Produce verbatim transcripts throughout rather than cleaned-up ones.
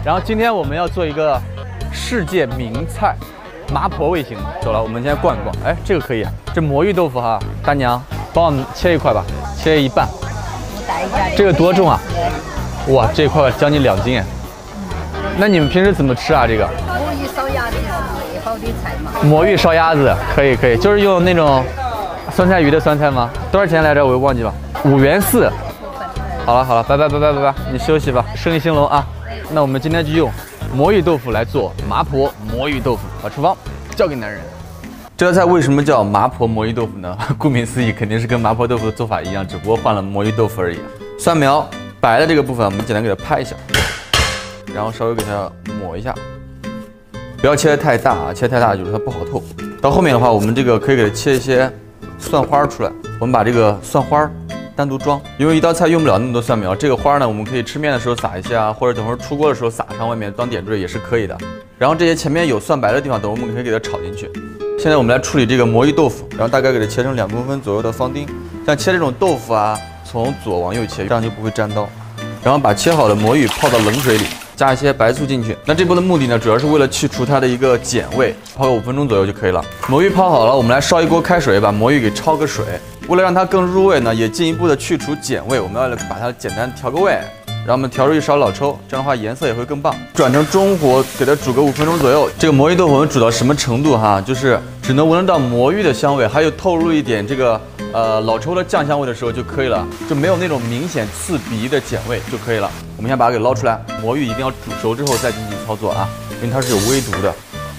然后今天我们要做一个世界名菜，麻婆味型。走了，我们先逛一逛。哎，这个可以，这魔芋豆腐哈，大娘帮我们切一块吧，切一半。这个多重啊？哇，这一块将近两斤哎。那你们平时怎么吃啊？这个？ 魔芋烧鸭子是美好的菜嘛。 魔芋烧鸭子可以可以，就是用那种酸菜鱼的酸菜吗？多少钱来着？我又忘记了，五元四。好了好了，拜拜拜拜拜拜，你休息吧，生意兴隆啊。那我们今天就用魔芋豆腐来做麻婆魔芋豆腐，把厨房交给男人。这道菜为什么叫麻婆魔芋豆腐呢？顾名思义，肯定是跟麻婆豆腐的做法一样，只不过换了魔芋豆腐而已。蒜苗白的这个部分，我们简单给它拍一下，然后稍微给它抹一下，不要切得太大啊，切得太大就是它不好透。到后面的话，我们这个可以给它切一些蒜花出来，我们把这个蒜花单独装，因为一道菜用不了那么多蒜苗。这个花呢，我们可以吃面的时候撒一些啊，或者等会儿出锅的时候撒上外面当点缀也是可以的。然后这些前面有蒜白的地方，等我们可以给它炒进去。现在我们来处理这个魔芋豆腐，然后大概给它切成两公分左右的方丁。像切这种豆腐啊，从左往右切，这样就不会粘刀。然后把切好的魔芋泡到冷水里，加一些白醋进去。那这步的目的呢，主要是为了去除它的一个碱味，泡个五分钟左右就可以了。魔芋泡好了，我们来烧一锅开水，把魔芋给焯个水。为了让它更入味呢，也进一步的去除碱味，我们要把它简单调个味。然后我们调入一勺老抽，这样的话颜色也会更棒。转成中火，给它煮个五分钟左右。这个魔芋豆腐我们煮到什么程度哈？就是只能闻得到魔芋的香味，还有透露一点这个呃老抽的酱香味的时候就可以了，就没有那种明显刺鼻的碱味就可以了。我们先把它给捞出来，魔芋一定要煮熟之后再进行操作啊，因为它是有微毒的。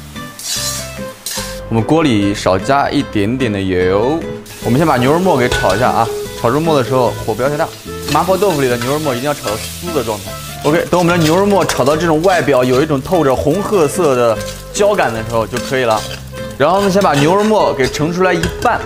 我们锅里少加一点点的油，我们先把牛肉末给炒一下啊。炒入末的时候火不要太大，麻婆豆腐里的牛肉末一定要炒到酥的状态。OK， 等我们的牛肉末炒到这种外表有一种透着红褐色的焦感的时候就可以了。然后我们先把牛肉末给盛出来一半，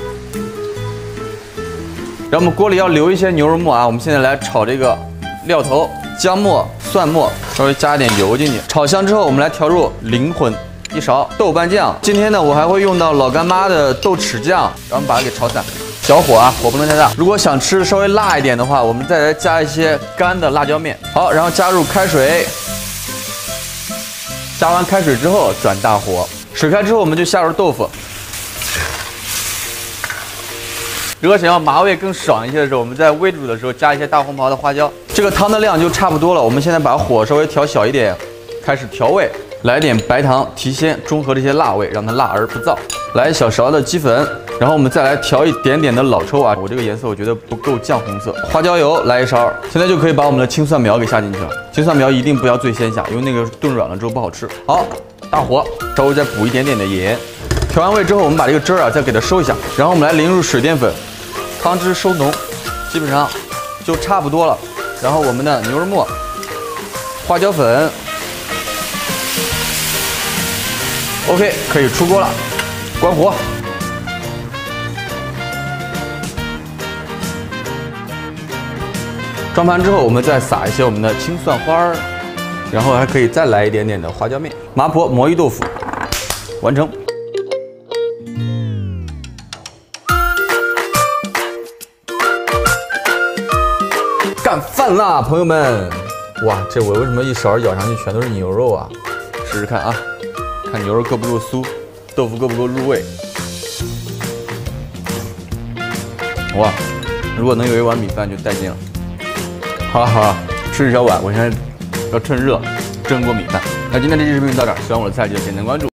然后我们锅里要留一些牛肉末啊。我们现在来炒这个料头，姜末、蒜末，稍微加一点油进去，炒香之后我们来调入灵魂。一勺豆瓣酱，今天呢我还会用到老干妈的豆豉酱，然后把它给炒散。小火啊，火不能太大。如果想吃稍微辣一点的话，我们再来加一些干的辣椒面。好，然后加入开水，加完开水之后转大火，水开之后我们就下入豆腐。如果想要麻味更爽一些的时候，我们在煨煮的时候加一些大红袍的花椒。这个汤的量就差不多了，我们现在把火稍微调小一点，开始调味。来点白糖提鲜，中和这些辣味，让它辣而不燥。来一小勺的鸡粉，然后我们再来调一点点的老抽啊，我这个颜色我觉得不够酱红色。花椒油来一勺，现在就可以把我们的青蒜苗给下进去了。青蒜苗一定不要最先下，因为那个炖软了之后不好吃。好，大火，稍微再补一点点的盐。调完味之后，我们把这个汁儿啊再给它收一下，然后我们来淋入水淀粉，汤汁收浓，基本上就差不多了。然后我们的牛肉末、花椒粉。OK， 可以出锅了，关火。装盘之后，我们再撒一些我们的青蒜花儿，然后还可以再来一点点的花椒面。麻婆魔芋豆腐完成。干饭啦，朋友们！哇，这我为什么一勺舀上去全都是牛肉啊？试试看啊。看牛肉够不够酥，豆腐够不够入味。哇，如果能有一碗米饭就带劲了。好了好了，吃这小碗，我现在要趁热蒸锅米饭。那今天这期视频就到这儿，喜欢我的菜记得点赞关注。